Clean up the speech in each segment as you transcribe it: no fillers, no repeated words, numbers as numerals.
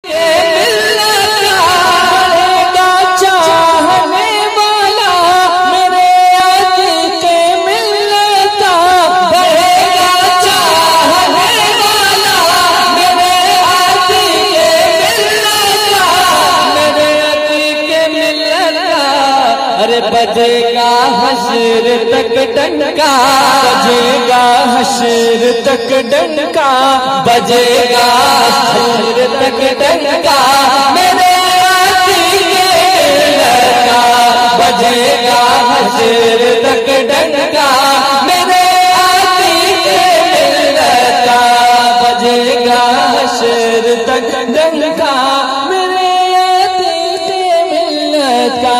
बजेगा हशर तक डंका, बजेगा हशर तक डंका, बजेगा हशर तक डंका, मेरे आती के लड़का, बजेगा हशर तक डंका, मेरे आती के लड़का, बजेगा हशर तक डंका, मेरे आती के लड़का।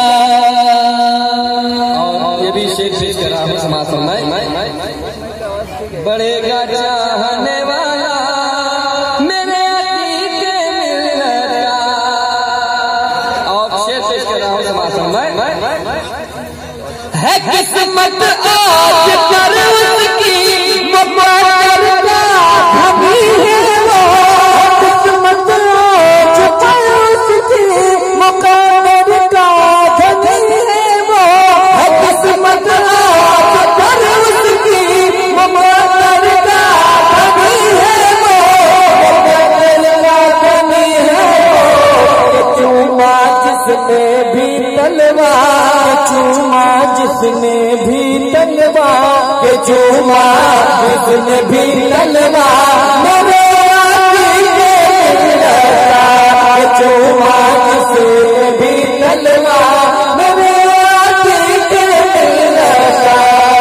शेख करा हूँ समाज में बढ़ेगा चाहने वाला मेरे अतीत के मिलता। और शेख करा हूँ समाज में है किस्मत आज पर उसकी मुबारक हमी है वो, किस्मत आज पर उसकी मुबारक हमी है वो, किस्मत जिसमें भी तलवार चूमा, जिसमें भी तलवार के चूमा, जिसमें भी तलवार मेरे आती के लड़का के चूमा, जिसमें भी तलवार मेरे आती के लड़का।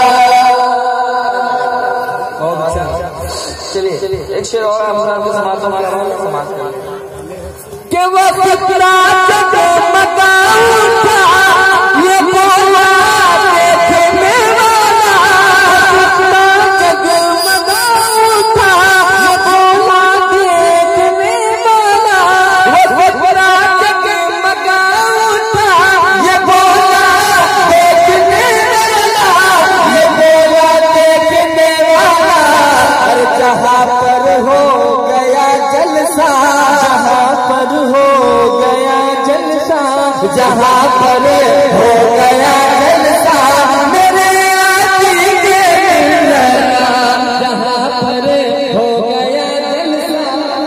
चलिए एक शेर और हम आपको समाज के वो कितना जगमगा उठा ये बोला देखने वाला, कितना जगमगा उठा ये बोला देखने वाला, वो कितना जगमगा उठा ये बोला देखने वाला, ये बोला देखने वाला। हर जहाँ पर हो गया जलसा, जहाँ पर हो गया जलसा, जहाँ पर हो गया जलसा मेरे आती के लड़का, जहाँ पर हो गया जलसा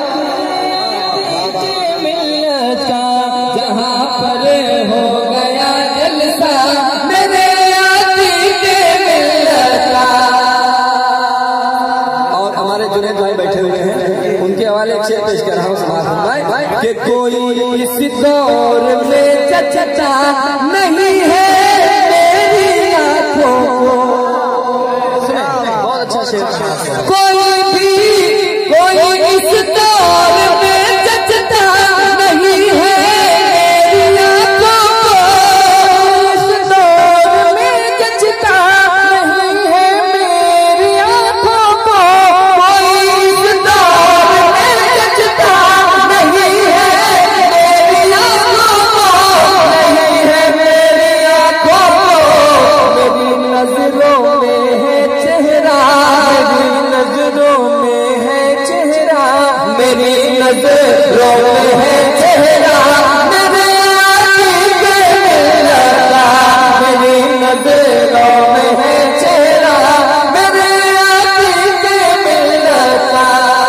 के मिलता, जहाँ पर हो गया जलसा मेरे आती के मिलता। और हमारे जुनेद भाई बैठे हुए हैं, उनके हवाले एक शेर पेश कर रहा हूँ समाज में कि कोई इस दौर में जचता नहीं है मेरी आंखों को। बहुत अच्छा शेर। कोई इस दौर में जचता नहीं है मेरी आंखों को, इस दौर में जचता नहीं है मेरी आंखों को, कोई इस दौर में जचता नहीं है मेरी आंखों को, नहीं है मेरी आंखों को। मेरी नजरों में है चेहरा, मेरी नजरों में है चेहरा, मेरी नजरों में है चेहरा मेरे आती के लड़का, मेरी नजरों में है चेहरा मेरे आती के लड़का।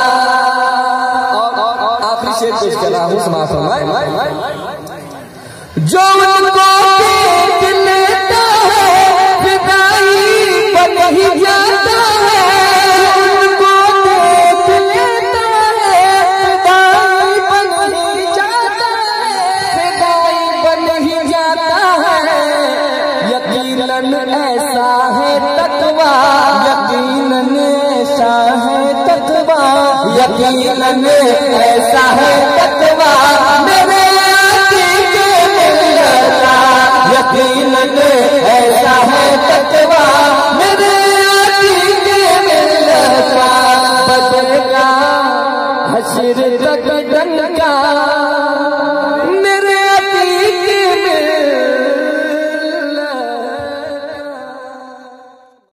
और आखिरी शेर पेश कर रहा हूँ समाज में जो उनको देख लेता है फिदाई बन ही जाता है, उनको देख लेता है फिदाई बन ही जाता है, फिदाई बन ही जाता है। यकीनन ऐसा है तकवा, यकीनन ऐसा है तकवा, यकीनन ऐसा है तकवा मेरे आती के लड़का, यकीनन